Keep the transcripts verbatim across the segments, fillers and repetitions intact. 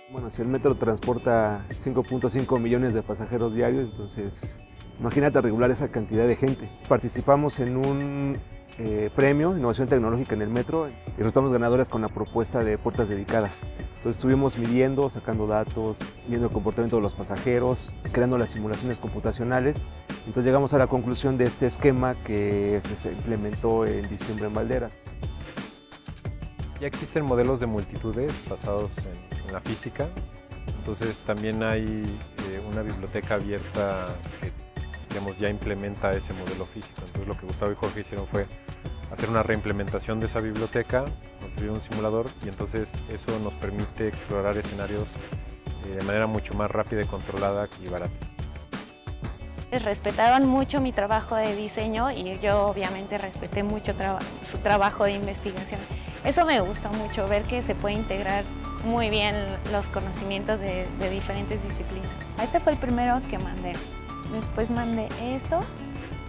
Bueno, si el metro transporta cinco punto cinco millones de pasajeros diarios, entonces imagínate regular esa cantidad de gente. Participamos en un eh, premio de innovación tecnológica en el metro y resultamos ganadores con la propuesta de puertas dedicadas. Entonces estuvimos midiendo, sacando datos, viendo el comportamiento de los pasajeros, creando las simulaciones computacionales. Entonces llegamos a la conclusión de este esquema que se implementó en diciembre en Valderas. Ya existen modelos de multitudes basados en, en la física, entonces también hay eh, una biblioteca abierta que digamos, ya implementa ese modelo físico. Entonces lo que Gustavo y Jorge hicieron fue hacer una reimplementación de esa biblioteca, construir un simulador y entonces eso nos permite explorar escenarios eh, de manera mucho más rápida y controlada y barata. Respetaban mucho mi trabajo de diseño y yo obviamente respeté mucho traba- su trabajo de investigación. Eso me gustó mucho, ver que se puede integrar muy bien los conocimientos de, de diferentes disciplinas. Este fue el primero que mandé. Después mandé estos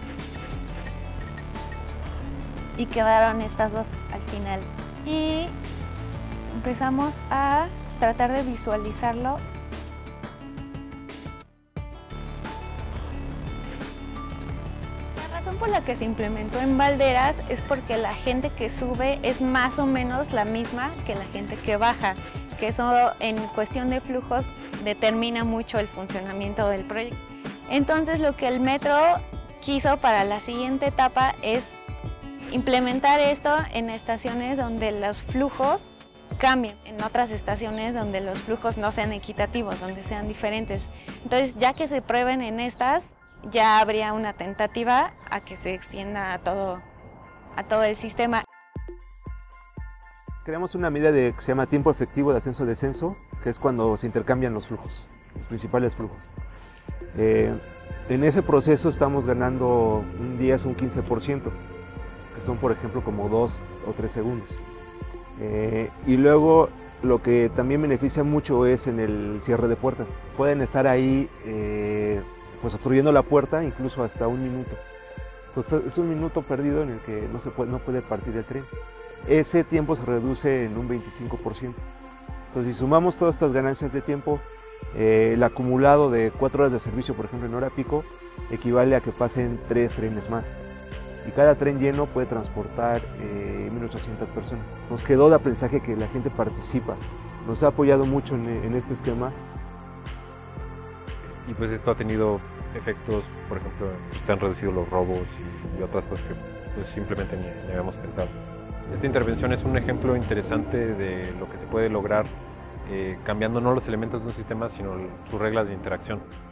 y quedaron estas dos al final. Y empezamos a tratar de visualizarlo. La razón por la que se implementó en Valderas es porque la gente que sube es más o menos la misma que la gente que baja, que eso en cuestión de flujos determina mucho el funcionamiento del proyecto. Entonces lo que el metro quiso para la siguiente etapa es implementar esto en estaciones donde los flujos cambien, en otras estaciones donde los flujos no sean equitativos, donde sean diferentes. Entonces ya que se prueben en estas, ya habría una tentativa a que se extienda a todo, a todo el sistema. Creamos una medida de, que se llama tiempo efectivo de ascenso-descenso, que es cuando se intercambian los flujos, los principales flujos. Eh, en ese proceso estamos ganando un diez o un quince por ciento, que son por ejemplo como dos o tres segundos. Eh, y luego lo que también beneficia mucho es en el cierre de puertas. Pueden estar ahí eh, pues obstruyendo la puerta incluso hasta un minuto. Entonces es un minuto perdido en el que no, se puede, no puede partir el tren. Ese tiempo se reduce en un veinticinco por ciento. Entonces si sumamos todas estas ganancias de tiempo, eh, el acumulado de cuatro horas de servicio, por ejemplo en hora pico, equivale a que pasen tres trenes más. Y cada tren lleno puede transportar eh, mil ochocientas personas. Nos quedó de aprendizaje que la gente participa. Nos ha apoyado mucho en, en este esquema. Y pues esto ha tenido efectos, por ejemplo, se han reducido los robos y, y otras cosas que pues, simplemente ni, ni habíamos pensado. Esta intervención es un ejemplo interesante de lo que se puede lograr eh, cambiando no los elementos de un sistema, sino sus reglas de interacción.